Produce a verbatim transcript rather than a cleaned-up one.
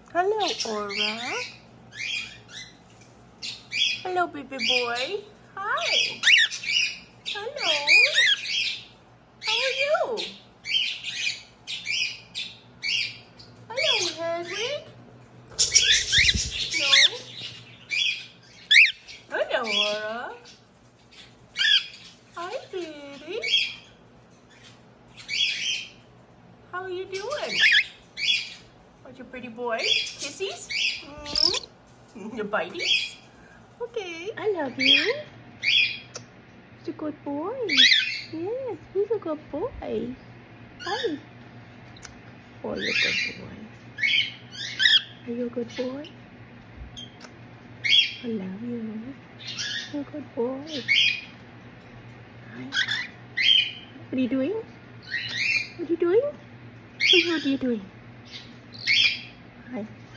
Hello, Aura. Hello, baby boy. Hi. Hello. How are you? Hello, Hedwig. No. Hello, Aura. Hi, baby. How are you doing? What's your pretty boy? Kissies? Mm-hmm. Your bites? Okay. I love you. He's a good boy. Yes, he's a good boy. Hi. Oh, you're a good boy. Are you a good boy? I love you. You're a good boy. Hi. What are you doing? What are you doing? What are you doing? Hi.